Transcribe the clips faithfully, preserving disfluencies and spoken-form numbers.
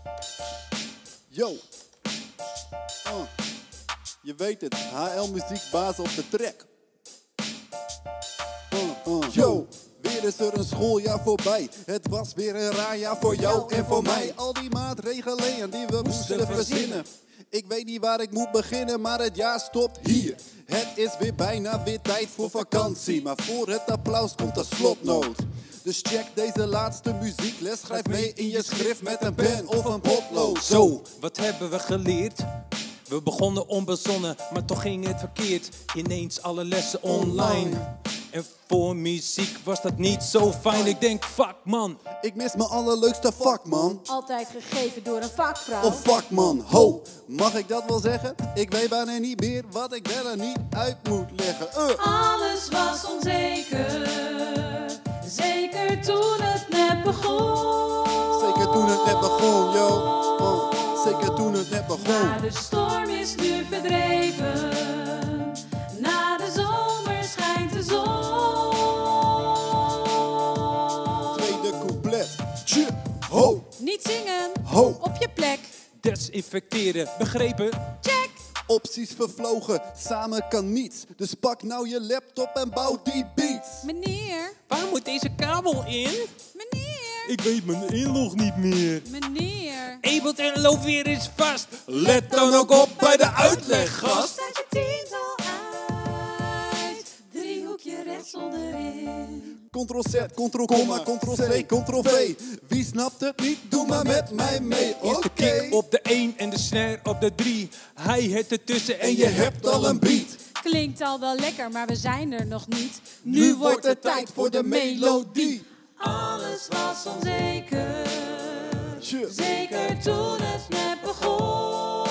Yo. Uh. Je weet het, H L muziekbaas op de track. Uh, uh. Yo. Weer is er een schooljaar voorbij. Het was weer een raar jaar voor jou en voor mij. Al die maatregelen die we moesten verzinnen. Ik weet niet waar ik moet beginnen, maar het jaar stopt hier. Het is weer bijna weer tijd voor vakantie. Maar voor het applaus komt de slotnoot. Dus check deze laatste muziekles. Schrijf mee in je schrift met een pen of een potlood. Zo, wat hebben we geleerd? We begonnen onbezonnen, maar toch ging het verkeerd. Ineens alle lessen online. En voor muziek was dat niet zo fijn. Ik denk, fuck man. Ik mis mijn allerleukste vak, man. Altijd gegeven door een vakvrouw. Of fuck, man. Ho, mag ik dat wel zeggen? Ik weet bijna niet meer wat ik wel en niet uit moet leggen. Uh. Alles was onzeker. Zeker toen het net begon. Zeker toen het net begon, yo. Uh. Zeker toen het net begon. Maar de storm is nu verdreven. Na de zomer schijnt de zon. Tweede couplet. Tje, ho, Niet zingen. ho. Op je plek. Desinfecteren, begrepen? Check. Opties vervlogen, samen kan niets. Dus pak nou je laptop en bouw die beats. Meneer. Waar moet deze kabel in? Meneer. Ik weet mijn inlog niet meer. Meneer. Ableton loopt weer eens vast. Let dan ook op bij de uitleg, gast. Staat je tiental uit. Driehoekje rechts onderin. Ctrl-Z, Ctrl-Komma, Ctrl-C, Ctrl-V. Wie snapt het niet? Doe maar met mij mee, oké? Eerste kick op de één en de snare op de drie. Hij het ertussen En je hebt al een beat. Klinkt al wel lekker, maar we zijn er nog niet. Nu wordt het tijd voor de melodie. Alles was onzeker. Tje. Zeker toen het net begon.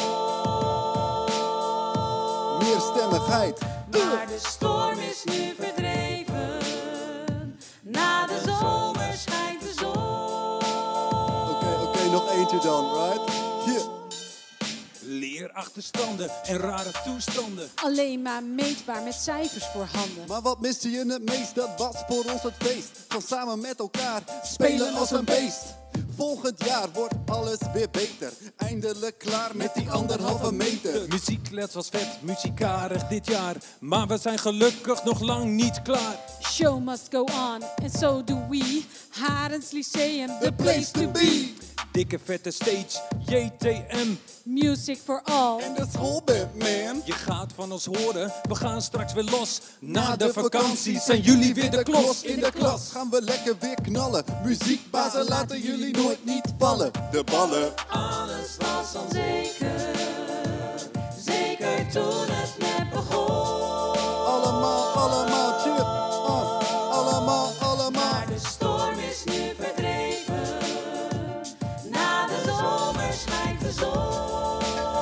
Meer stemmigheid. Maar de storm is nu verdreven. Na de zomer schijnt de zon. Oké, oké, nog eentje dan, right? Hier. Leerachterstanden en rare toestanden. Alleen maar meetbaar met cijfers voor handen. Maar wat miste je het meest? Dat was voor ons het feest. Van samen met elkaar spelen als een beest. Volgend jaar wordt alles weer beter. Eindelijk klaar met die anderhalve meter. De muziekles was vet, muzikarig dit jaar. Maar we zijn gelukkig nog lang niet klaar. Show must go on, and so do we. Harens Lyceum, The place to be. Dikke vette stage, J T M. Music for all. En de schoolband, man. Je gaat van ons horen, we gaan straks weer los. Na de vakantie zijn jullie weer de klos. In de klas gaan we lekker weer knallen. Muziekbazen laten jullie nooit niet vallen. De ballen. Alles was onzeker. Zeker toen het net begon. Allemaal, allemaal, chip. Uh, allemaal, allemaal. Maar de storm is nu verdreven. Na de zomer schijnt de zon.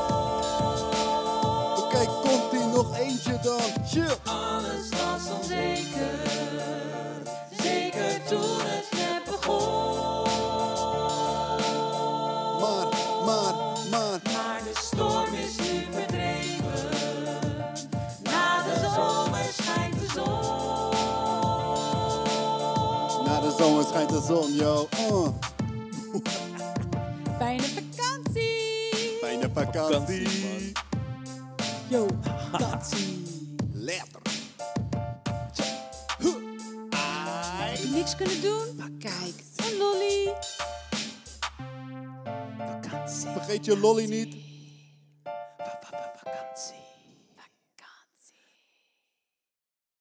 Oké, komt ie nog eentje dan? Chip. Alles was onzeker. Zeker toen het net begon. Maar, maar, maar. Maar de storm is nu verdreven. Na de zomer schijnt de zon. Na de zomer schijnt de zon, yo. Uh. Fijne vakantie. Fijne vakantie. Yo, vakantie. Letter. Heb je niks kunnen doen? Maar kijk, een lolly. Vakantie. Vergeet je lolly niet.